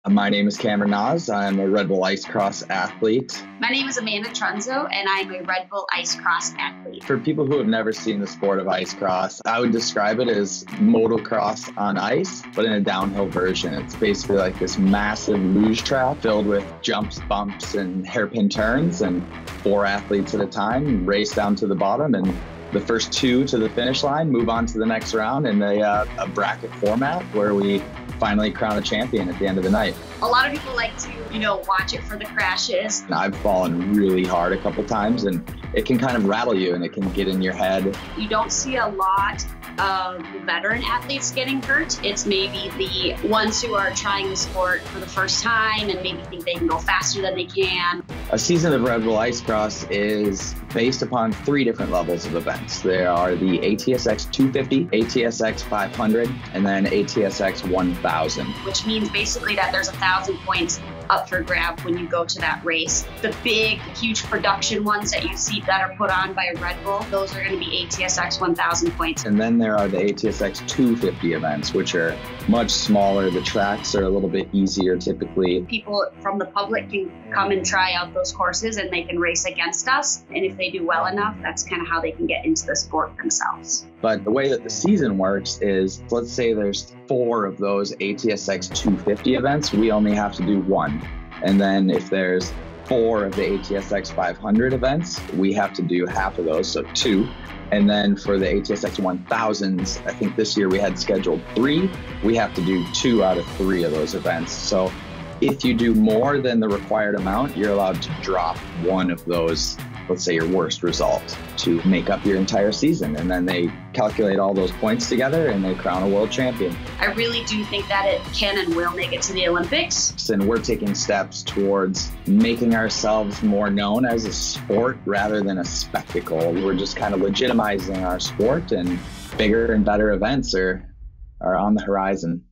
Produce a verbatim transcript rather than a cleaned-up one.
My name is Cameron Nas. I'm a Red Bull Ice Cross athlete. My name is Amanda Trunzo, and I'm a Red Bull Ice Cross athlete. For people who have never seen the sport of ice cross, I would describe it as motocross on ice, but in a downhill version. It's basically like this massive luge track filled with jumps, bumps, and hairpin turns, and four athletes at a time race down to the bottom, and the first two to the finish line move on to the next round in a, uh, a bracket format where we finally crown a champion at the end of the night. A lot of people like to, you know, watch it for the crashes. And I've fallen really hard a couple times, and it can kind of rattle you and it can get in your head. You don't see a lot of veteran athletes getting hurt. It's maybe the ones who are trying the sport for the first time and maybe think they can go faster than they can. A season of Red Bull Ice Cross is based upon three different levels of events. There are the A T S X two fifty, A T S X five hundred, and then A T S X one thousand. Which means basically that there's a thousand points up for grab when you go to that race. The big, huge production ones that you see that are put on by Red Bull, those are going to be A T S X one thousand points. And then there are the A T S X two fifty events, which are much smaller. The tracks are a little bit easier typically. People from the public can come and try out those courses and they can race against us. And if they do well enough, that's kind of how they can get into the sport themselves. But the way that the season works is, let's say there's four of those A T S X two fifty events, we only have to do one. And then if there's four of the A T S X five hundred events, we have to do half of those, so two. And then for the A T S X one thousands, I think this year we had scheduled three. We have to do two out of three of those events. So if you do more than the required amount, you're allowed to drop one of those, let's say your worst result, to make up your entire season. And then they calculate all those points together and they crown a world champion. I really do think that it can and will make it to the Olympics. And we're taking steps towards making ourselves more known as a sport rather than a spectacle. We're just kind of legitimizing our sport, and bigger and better events are, are on the horizon.